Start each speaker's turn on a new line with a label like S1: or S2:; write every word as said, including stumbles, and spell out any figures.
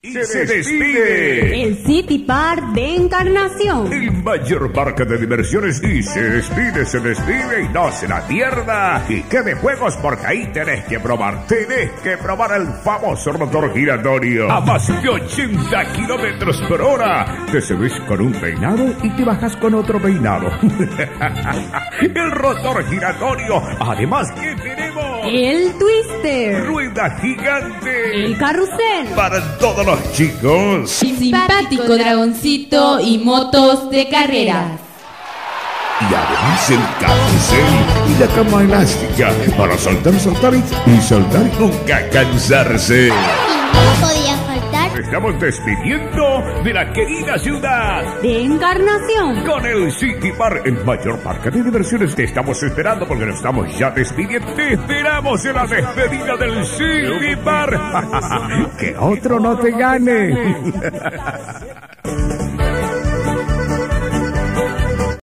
S1: Y se, se despide
S2: el City Park de Encarnación,
S1: el mayor parque de diversiones, y se despide, se despide y no se la pierda. Y qué de juegos, porque ahí tenés que probar, tenés que probar el famoso rotor giratorio a más de ochenta kilómetros por hora. Te subís con un peinado y te bajas con otro peinado. El rotor giratorio. Además, ¿qué tenemos?
S2: el Twister,
S1: Rueda gigante,
S2: el carrusel,
S1: para todos los chicos,
S3: simpático dragoncito y motos de carreras.
S1: y además el carrusel y la cama elástica para saltar, saltar y, y saltar y nunca cansarse.
S4: Y no podía faltar
S1: Estamos despidiendo de la querida ciudad
S2: de Encarnación.
S1: con el City Park, el mayor parque de diversiones. Te estamos esperando porque nos estamos ya despidiendo. Te esperamos en la despedida del City Park. Que otro no te gane.